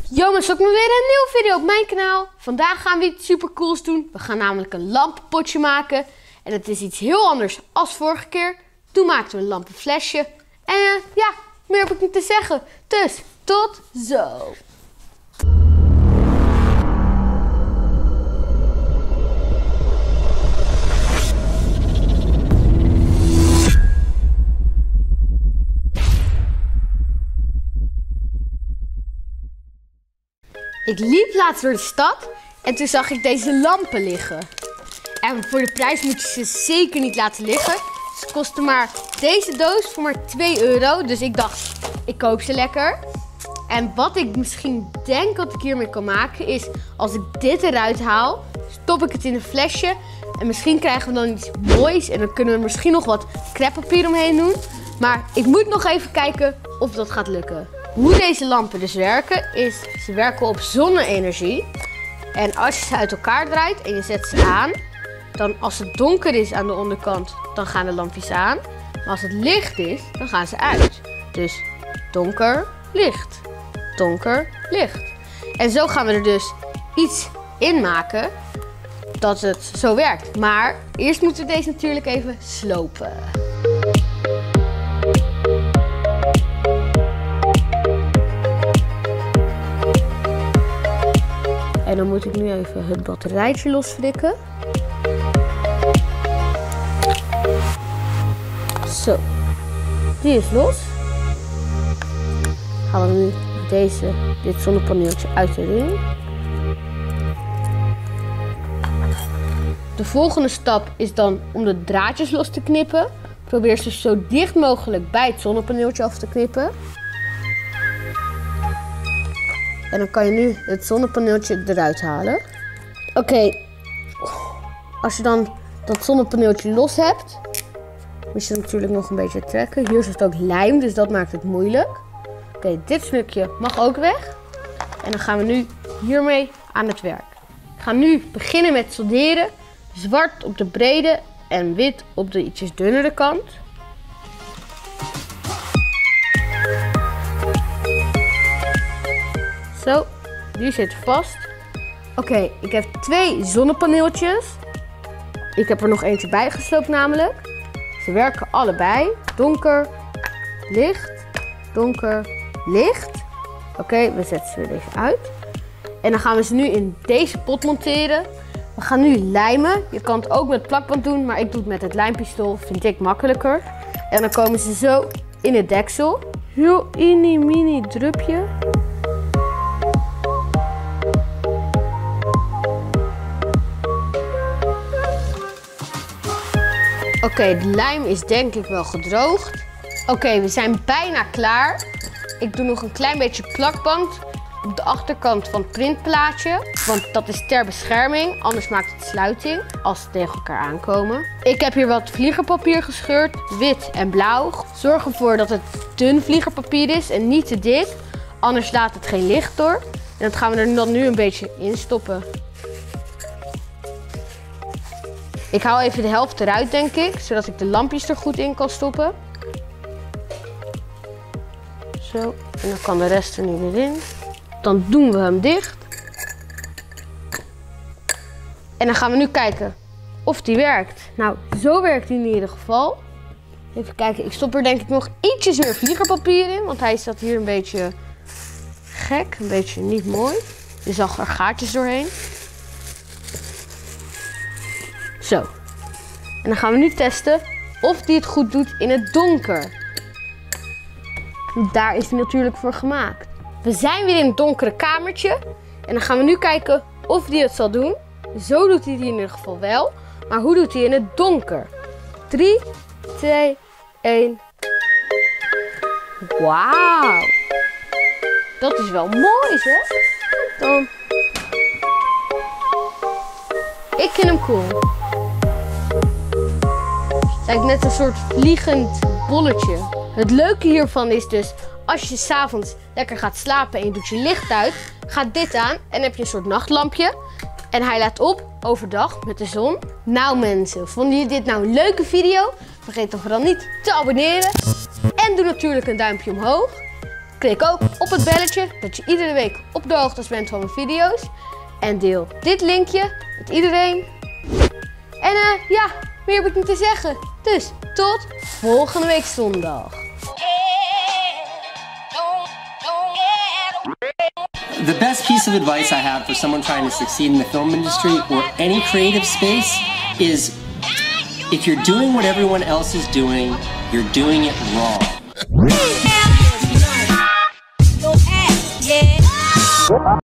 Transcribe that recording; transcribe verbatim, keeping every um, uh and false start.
Yo mensen, ook weer een nieuwe video op mijn kanaal. Vandaag gaan we iets super cools doen. We gaan namelijk een lampenpotje maken. En het is iets heel anders als vorige keer. Toen maakten we een lampenflesje. En uh, ja, meer heb ik niet te zeggen. Dus, tot zo! Ik liep laatst door de stad en toen zag ik deze lampen liggen. En voor de prijs moet je ze zeker niet laten liggen. Ze kosten maar deze doos voor maar twee euro. Dus ik dacht, ik koop ze lekker. En wat ik misschien denk dat ik hiermee kan maken is, als ik dit eruit haal, stop ik het in een flesje. En misschien krijgen we dan iets moois en dan kunnen we misschien nog wat creppapier omheen doen. Maar ik moet nog even kijken of dat gaat lukken. Hoe deze lampen dus werken is, ze werken op zonne-energie. En als je ze uit elkaar draait en je zet ze aan, dan als het donker is aan de onderkant, dan gaan de lampjes aan. Maar als het licht is, dan gaan ze uit. Dus donker, licht, donker, licht. En zo gaan we er dus iets in maken dat het zo werkt. Maar eerst moeten we deze natuurlijk even slopen. En dan moet ik nu even het batterijtje losflikken. Zo, die is los. Halen we nu deze, dit zonnepaneeltje uit de ring. De volgende stap is dan om de draadjes los te knippen. Probeer ze zo dicht mogelijk bij het zonnepaneeltje af te knippen. En dan kan je nu het zonnepaneeltje eruit halen. Oké, okay. Als je dan dat zonnepaneeltje los hebt, moet je natuurlijk nog een beetje trekken. Hier zit ook lijm, dus dat maakt het moeilijk. Oké, okay, dit stukje mag ook weg. En dan gaan we nu hiermee aan het werk. Ik ga nu beginnen met solderen. Zwart op de brede en wit op de ietsjes dunnere kant. Zo, die zit vast. Oké, okay, ik heb twee zonnepaneeltjes. Ik heb er nog eentje bij gesloopt namelijk. Ze werken allebei. Donker, licht, donker, licht. Oké, okay, we zetten ze deze uit. En dan gaan we ze nu in deze pot monteren. We gaan nu lijmen. Je kan het ook met plakband doen, maar ik doe het met het lijmpistool. Vind ik makkelijker. En dan komen ze zo in het deksel. Heel mini mini drupje. Oké, okay, de lijm is denk ik wel gedroogd. Oké, okay, we zijn bijna klaar. Ik doe nog een klein beetje plakband op de achterkant van het printplaatje. Want dat is ter bescherming, anders maakt het sluiting als ze tegen elkaar aankomen. Ik heb hier wat vliegerpapier gescheurd, wit en blauw. Zorg ervoor dat het dun vliegerpapier is en niet te dik. Anders laat het geen licht door. En dat gaan we er dan nu een beetje in stoppen. Ik haal even de helft eruit, denk ik, zodat ik de lampjes er goed in kan stoppen. Zo, en dan kan de rest er nu weer in. Dan doen we hem dicht. En dan gaan we nu kijken of die werkt. Nou, zo werkt hij in ieder geval. Even kijken, ik stop er denk ik nog ietsjes meer vliegerpapier in, want hij staat hier een beetje gek, een beetje niet mooi. Je zag er gaatjes doorheen. Zo. En dan gaan we nu testen of die het goed doet in het donker. Daar is hij natuurlijk voor gemaakt. We zijn weer in het donkere kamertje. En dan gaan we nu kijken of die het zal doen. Zo doet hij het in ieder geval wel. Maar hoe doet hij in het donker? drie, twee, één. Wauw. Dat is wel mooi, hè? Dan. Ik vind hem cool. Het lijkt net een soort vliegend bolletje. Het leuke hiervan is dus, als je 's avonds lekker gaat slapen en je doet je licht uit, gaat dit aan en dan heb je een soort nachtlampje. En hij laat op overdag met de zon. Nou mensen, vonden jullie dit nou een leuke video? Vergeet dan vooral niet te abonneren. En doe natuurlijk een duimpje omhoog. Klik ook op het belletje, dat je iedere week op de hoogte bent van mijn video's. En deel dit linkje met iedereen. En uh, ja, meer heb ik niet te zeggen. Dus tot volgende week zondag. The best piece of advice I have for someone trying to succeed in the film industry or any creative space is if you're doing what everyone else is doing, you're doing it wrong.